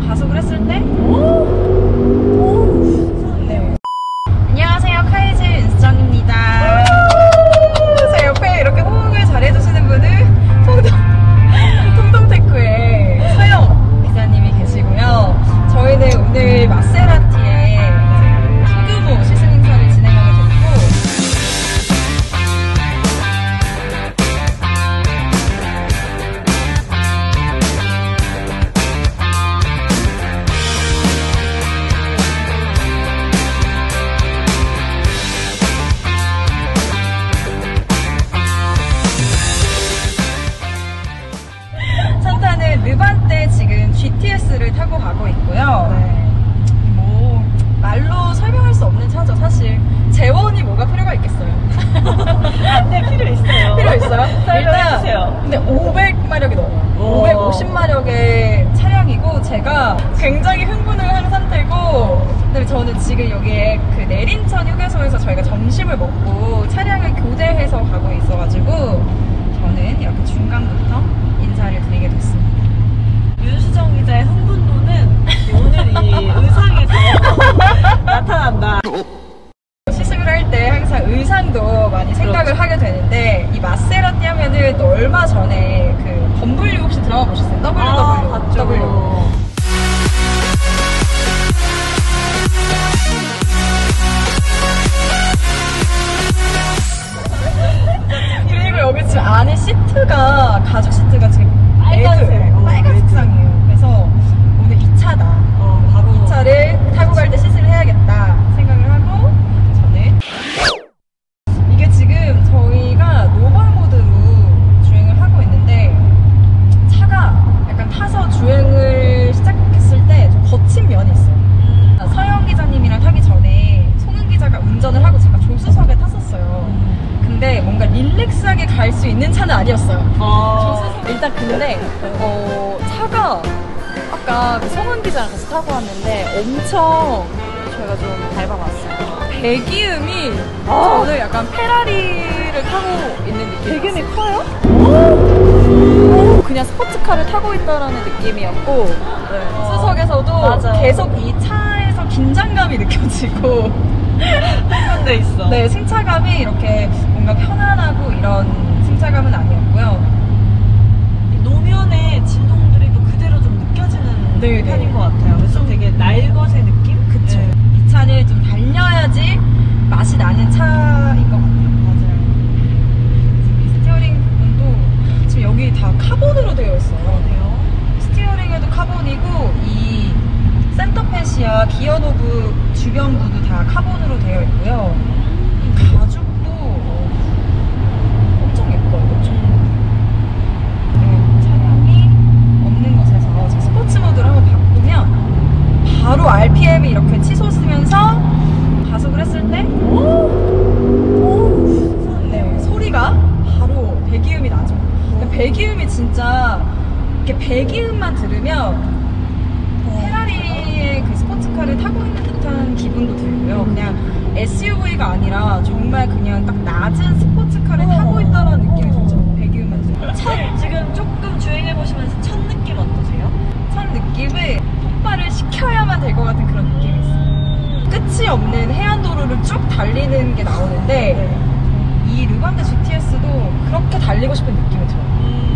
가속을 했을 때 네. 안녕하세요, 카이즈 윤수정입니다. 제 옆에 이렇게 호응을 잘해주시는 분은 통통테크의 서영 기자님이 계시고요. 저희는 오늘 마세라티의 소규모 시승 행사를 진행하게 됐고, 찬타는 르반떼 지금 GTS를 타고 가고 있고요. 뭐 말로 설명할 수 없는 차죠. 사실 재원이 뭐가 필요가 있겠어요. 네, 필요 있어요. 필요 있어요? 설명해주세요. 근데 500마력이 넘어요. 550마력의 차량이고, 제가 굉장히 흥분을 한 상태고, 근데 저는 지금 여기에 그 내린천 휴게소에서 저희가 점심을 먹고 차량을 교대해서 가고 있어가지고 저는 이렇게 중간부터 인사를 드리게 됐습니다. 윤수정 기자의 흥분도는 오늘 이 의상에서 나타난다. 시승을 할 때 항상 의상도 많이 생각을 하게 되는데, 이 마세라티 하면은 또 얼마 전에 그 W 혹시 드라마 보셨어요? WW. 봤죠. W. 그리고 여기 지금 안에 시트가 가죽 시트가 지금 빨간색. 빨간 색상이에요. 그래서 오늘 이 차다. 바로 이 차를 타고 갈 때 시승을 해야겠다 생각을 하고, 저는 이게 지금 저희가 노멀 모드로 주행을 하고 있는데, 차가 약간 타서 주행을 시작했을 때 좀 거친 면이 있어요. 서영 기자님이랑 타기 전에 송은 기자가 운전을 하고 제가 조수석에 탔었어요. 근데 뭔가 릴렉스하게 갈 수 있는 차는 아니었어요. 일단 근데 차가 아까 그 성은 기자랑 같이 타고 왔는데 엄청 저희가 좀 밟아봤어요. 배기음이 저는 약간 페라리를 타고 있는 느낌. 배기음이 커요? 그냥 스포츠카를 타고 있다라는 느낌이었고, 수석에서도 맞아. 계속 이 차에서 긴장감이 느껴지고 데 있어. 네, 승차감이 이렇게 뭔가 편안하고 이런 승차감은 아니었고요. 노면의 진동들이 또 그대로 좀 느껴지는 네, 편인 네. 것 같아요. 그래서 되게 날것의 느낌? 그쵸. 네. 이 차를 좀 달려야지 맛이 나는 차인 것 같아요. 맞아요. 이 스티어링 부분도 지금 여기 다 카본으로 되어 있어요. 스티어링에도 카본이고, 이 센터패시아 기어 노브 주변부도 다 카본으로 되어 있고요. 이 가죽도 엄청 예뻐요. 엄청. 네, 차량이 없는 곳에서 제 스포츠 모드로 한번 바꾸면 바로 RPM이 이렇게 치솟으면서 가속을 했을 때 네, 소리가 바로 배기음이 나죠. 근데 배기음이 진짜 이렇게 배기음만 들으면 페라리의 그 스포츠카를 타고 있는 듯한 기분도 들고요. 그냥 SUV가 아니라 정말 그냥 딱 낮은 스포츠카를 타고 있다는 느낌이 들죠. 배기음만 들으면. 지금 조금 주행해보시면서 첫 느낌 어떠세요? 첫 느낌을 폭발을 시켜야만 될 것 같은 그런 느낌이 있어요. 끝이 없는 해안도로를 쭉 달리는 게 나오는데, 이 르반떼 GTS도 그렇게 달리고 싶은 느낌이 들어요.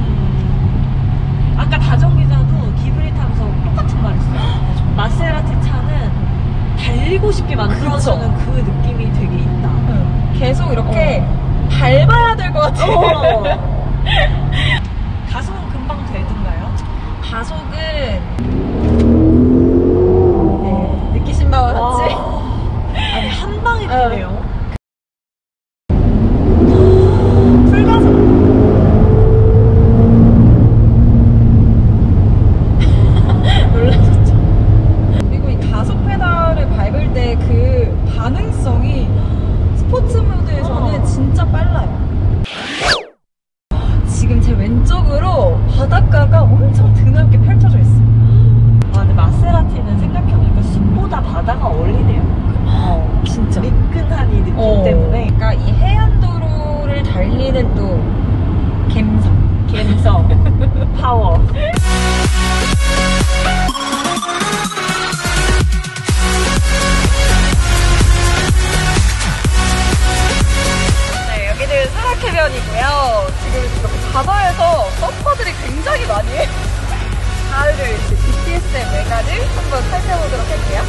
아까 다정 기자도 기브리 타면서 똑같은 말 했어요. 마세라티 차는 달리고 싶게 만들어주는 그 느낌이 되게 있다. 계속 이렇게 밟아야 될 것 같아요. 가속은 금방 되던가요? 가속은 네, 느끼신 바와 같이 아니, 한 방에 되네요. 풀가속. 놀라셨죠? 그리고 이 가속 페달을 밟을 때 그 반응성이 스포츠 모드에서는 진짜 빨라요. 지금 제 왼쪽으로 바닷가가 엄청 드넓게 펼쳐져 있어요. 번째 메가를 한번 살펴보도록 할게요.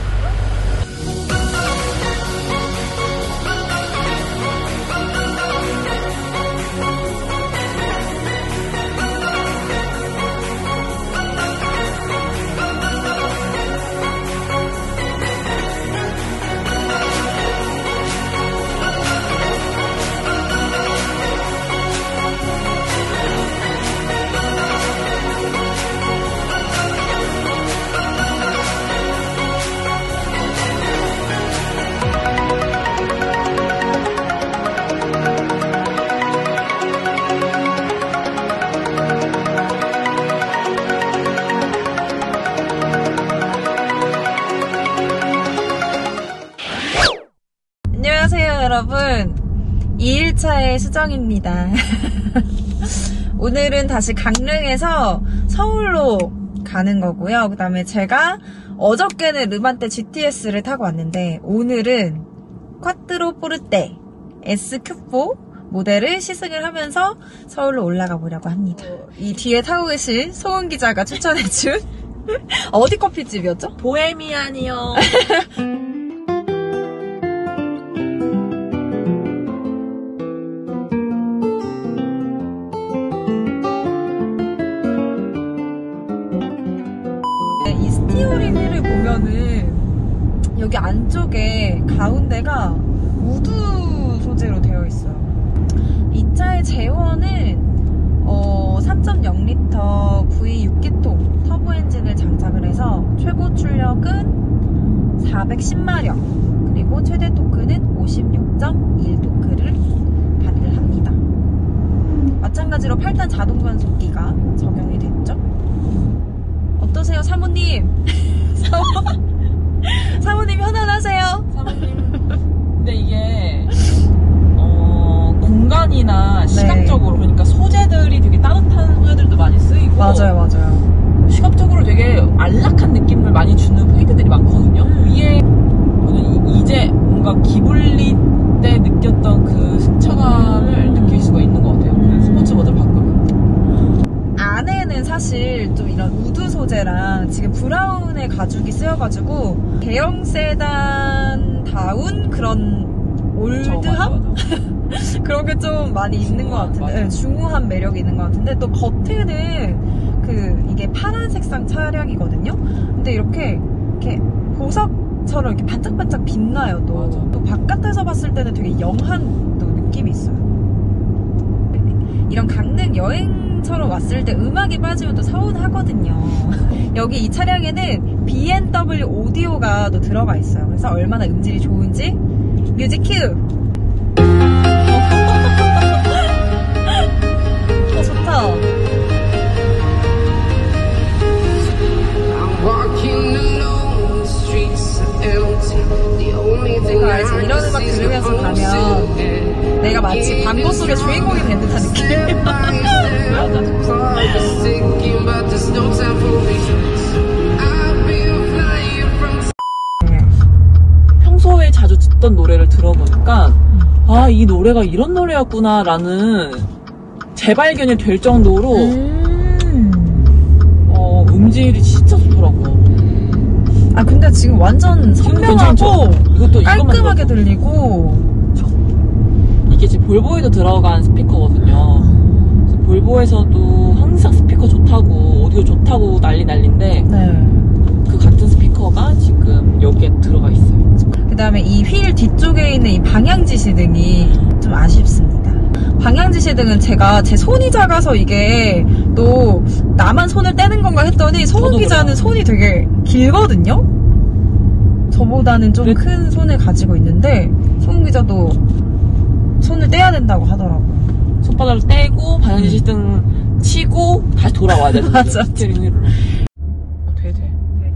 안녕하세요 여러분, 2일차의 수정입니다. 오늘은 다시 강릉에서 서울로 가는 거고요. 그 다음에 제가 어저께는 르만테 GTS를 타고 왔는데 오늘은 콰트로 포르테 SQ4 모델을 시승을 하면서 서울로 올라가 보려고 합니다. 이 뒤에 타고 계신 소은 기자가 추천해준 어디 커피집이었죠? 보헤미안이요. 이 스티어링 휠을 보면은 여기 안쪽에 가운데가 우드 소재로 되어 있어요. 이 차의 제원은 3.0L V6기통 터보 엔진을 장착을 해서 최고 출력은 410마력 그리고 최대 토크는 56.1토크를 발휘를 합니다. 마찬가지로 8단 자동 변속기가 적용이 됐죠. 어떠세요, 사모님? 사모님 편안하세요? 사모님. 근데 이게 공간이나 시각적으로 그러니까 소재들이 되게 따뜻한 소재들도 많이 쓰이고 맞아요. 시각적으로 되게 안락한 느낌을 많이 주는 포인트들이 많거든요. 위에 저는 이제 뭔가 기블리 때 느꼈던 그 승차감을 느낄 수가 있는 것 같아요. 그 스포츠 모드를 바꾸면. 안에는 사실 좀 이런 우드 소재랑 지금 브라운의 가죽이 쓰여가지고 대형 세단다운 그런 올드함? 그런 게 좀 많이 있는 것 같은데, 네, 중후한 매력이 있는 것 같은데, 또 겉에는 이게 파란 색상 차량이거든요? 근데 이렇게 보석처럼 이렇게 반짝반짝 빛나요, 또. 맞아. 또 바깥에서 봤을 때는 되게 영한 또 느낌이 있어요. 이런 강릉 여행처럼 왔을 때 음악이 빠지면 또 서운하거든요. 여기 이 차량에는 B&W 오디오가 또 들어가 있어요. 그래서 얼마나 음질이 좋은지 뮤직 큐! 좋다. 내가 알지? 이런 음악 들으면서 가면 내가 마치 광고 속의 주인공이 된 듯한 느낌. 평소에 자주 듣던 노래를 들어보니까 아, 이 노래가 이런 노래였구나 라는 재발견이 될 정도로 음질이 진짜 좋더라고요. 아 근데 지금 완전 선명하고 이것도 깔끔하게 들리고. 이게 지금 볼보에도 들어간 스피커거든요. 그래서 볼보에서도 항상 스피커 좋다고 오디오 좋다고 난리인데 네. 그 같은 스피커가 지금 여기에 들어가 있어요. 그 다음에 이 휠 뒤쪽에 있는 이 방향지시등이 좀 아쉽습니다. 방향지시등은 제가 제 손이 작아서 이게 또 나만 손을 떼는 건가 했더니 소은 기자는 손이 되게 길거든요? 저보다는 좀 큰 손을 가지고 있는데 소은 기자도 손을 떼야 된다고 하더라고요. 손바닥을 떼고 방향지시등 치고 다시 돌아와야 되는 거죠. 맞아. 스티어링 휠로. 돼.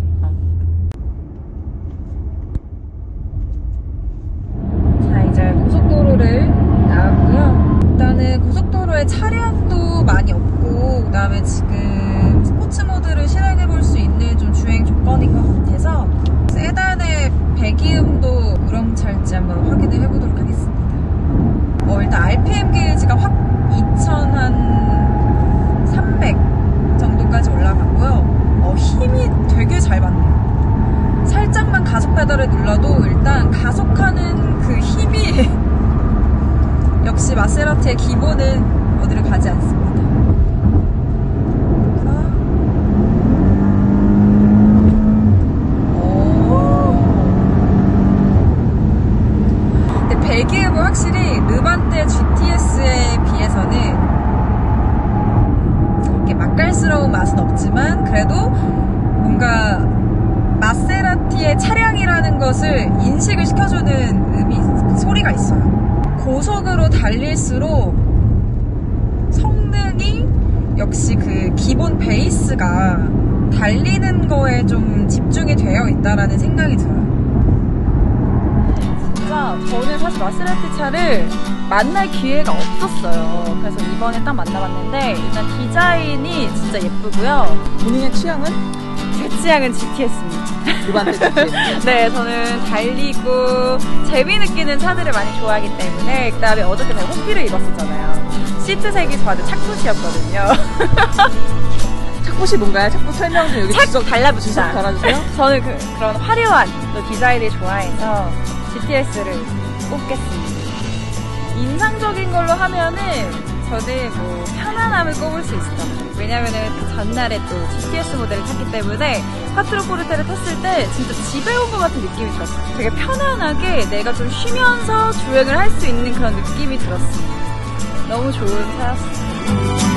자, 이제 고속도로를 나왔고요. 일단은 고속도로에 차량도 많이 없고, 그 다음에 지금 스포츠 모드를 실행해볼 수 있는 좀 주행 조건인 것 같아서 세단의 배기음도 우렁찰지 한번 확인을 해보도록 하겠습니다. 일단 RPM 게이지가 확 2300 정도까지 올라갔고요. 힘이 버튼을 눌러도 일단 가속하는 그 힘이 역시 마세라티의 기본은 어디를 가지 않습니다. 근데 배기음은 확실히 르반떼 GTS에 비해서는 이렇게 맛깔스러운 맛은 없지만 그래도 뭔가 마세라티의 차량이라는 것을 인식을 시켜주는 소리가 있어요. 고속으로 달릴수록 성능이 역시 그 기본 베이스가 달리는 거에 좀 집중이 되어 있다라는 생각이 들어요. 진짜 저는 사실 마세라티 차를 만날 기회가 없었어요. 그래서 이번에 딱 만나봤는데 일단 디자인이 진짜 예쁘고요. 본인의 취향은? 제 취향은 GTS입니다. 르반떼 GTS. 네, 저는 달리고 재미 느끼는 차들을 많이 좋아하기 때문에 그다음에 어저께 제가 호피를 입었었잖아요. 시트색이 저한테 착붙이었거든요. 착붙이 뭔가요? 착붙 설명 좀 여기 착 달라붙자. 달아주세요. 저는 그런 화려한 또 디자인을 좋아해서 GTS를 꼽겠습니다. 인상적인 걸로 하면은 저는 뭐 편안함을 꼽을 수 있어요. 왜냐면은 그 전날에 또 GTS 모델을 탔기 때문에 콰트로 포르테를 탔을 때 진짜 집에 온 것 같은 느낌이 들었어요. 되게 편안하게 내가 좀 쉬면서 주행을 할 수 있는 그런 느낌이 들었어요. 너무 좋은 차였어요.